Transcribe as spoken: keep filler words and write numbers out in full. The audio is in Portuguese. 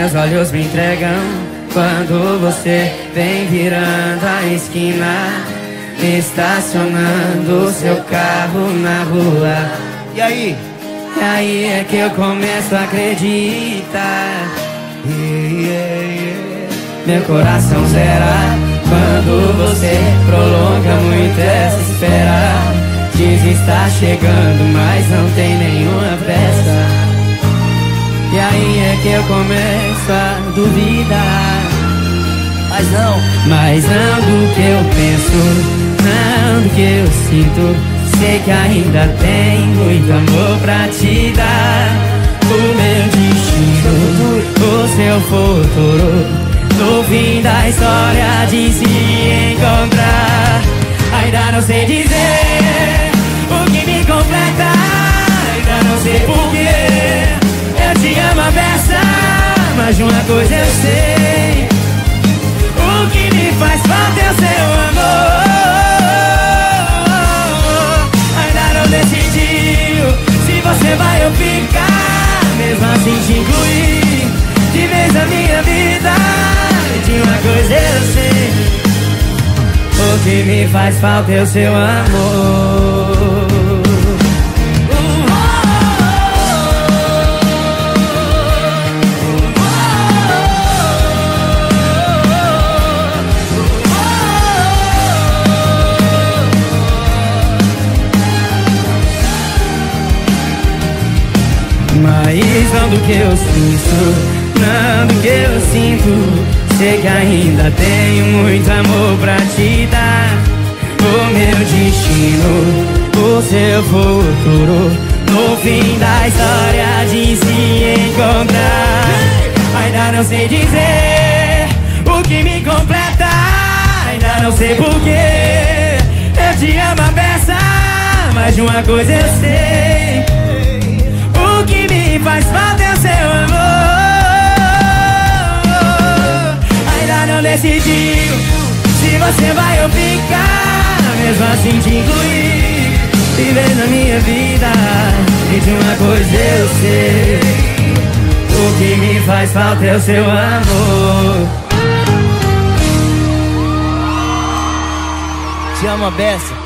meus olhos me entregam quando você vem virando a esquina, estacionando seu carro na rua. E aí? E aí é que eu começo a acreditar. Yeah, yeah, yeah. Meu coração zera quando você prolonga muito essa espera. Diz estar chegando, mas não tem nenhuma pressa. E aí é que eu começo a duvidar. Mas não, mas não do que eu penso, não do que eu sinto. Sei que ainda tem muito amor pra te dar. O meu destino, o seu futuro, no fim da história de se encontrar. Ainda não sei dizer o que me completa, ainda não sei porquê eu te amo a beça, mas de uma coisa eu sei: o que me faz falta é o seu amor. Ainda não decidiu se você vai ou ficar, mesmo assim te incluir de vez na minha vida. De uma coisa eu sei: o que me faz falta é o seu amor. Mas não do que eu sinto, não do que eu sinto. Sei que ainda tenho muito amor pra te dar. O meu destino, o seu futuro, no fim da história de se encontrar. Ainda não sei dizer o que me completa, ainda não sei porquê eu te amo a beça, mas de uma coisa eu sei: o que me faz falta é o seu amor. Ainda não decidiu se você vai ou ficar, mesmo assim te incluir, viver na minha vida. E de uma coisa eu sei: o que me faz falta é o seu amor. te amo a beça.